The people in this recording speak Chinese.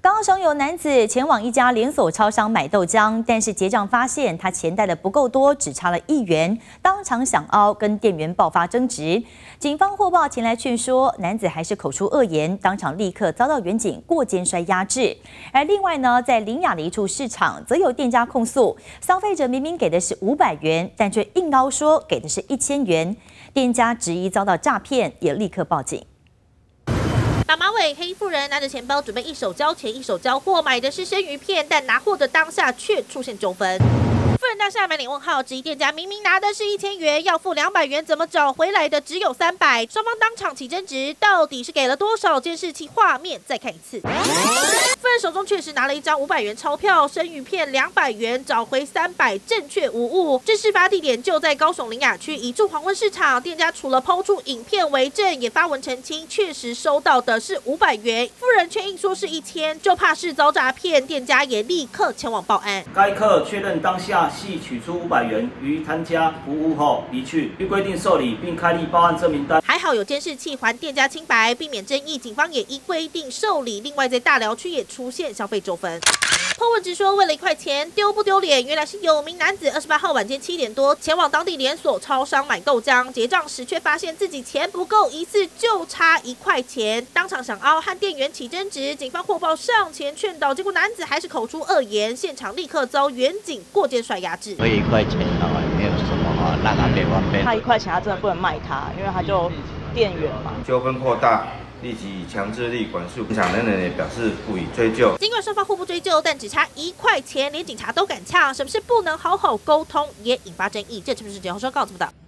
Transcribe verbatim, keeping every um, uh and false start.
高雄有男子前往一家连锁超商买豆浆，但是结账发现他钱带的不够多，只差了一元，当场想凹，跟店员爆发争执。警方获报前来劝说，男子还是口出恶言，当场立刻遭到员警过肩摔压制。而另外呢，在林雅的一处市场，则有店家控诉，消费者明明给的是五百元，但却硬凹说给的是一千元，店家质疑遭到诈骗，也立刻报警。 打马尾黑衣妇人拿着钱包，准备一手交钱一手交货，买的是生鱼片，但拿货的当下却出现纠纷。妇人当下满脸问号，质疑店家明明拿的是一千元，要付两百元，怎么找回来的只有三百？双方当场起争执，到底是给了多少？监视器画面再看一次。妇人手中确实拿了一张五百元钞票，生鱼片两百元，找回三百，正确无误。这事发地点就在高雄林雅区一处黄昏市场，店家除了抛出影片为证，也发文澄清，确实收到的是五百元，妇人却硬说是一千，就怕是遭诈骗，店家也立刻前往报案。 该客确认当下系取出五百元于摊家服务后离去，依规定受理并开立报案证明单。 还好有监视器还店家清白，避免争议。警方也依规定受理。另外在大寮区也出现消费纠纷。 破问直说，为了一块钱丢不丢脸？原来是有名男子二十八号晚间七点多前往当地连锁超商买豆浆，结账时却发现自己钱不够，疑似就差一块钱，当场想凹，和店员起争执。警方获报上前劝导，结果男子还是口出恶言，现场立刻遭员警过肩摔压制。 所以一块钱哦，没有什么哈，那他别忘背。 他一块钱，他真的不能卖他，因为他就店员嘛。 纠纷扩大。 立即以强制力管束，现场人人也表示不予追究。 尽管双方互不追究，但只差一块钱，连警察都敢呛，什么是不能好好沟通，也引发争议。这是不是节目说告诉不到？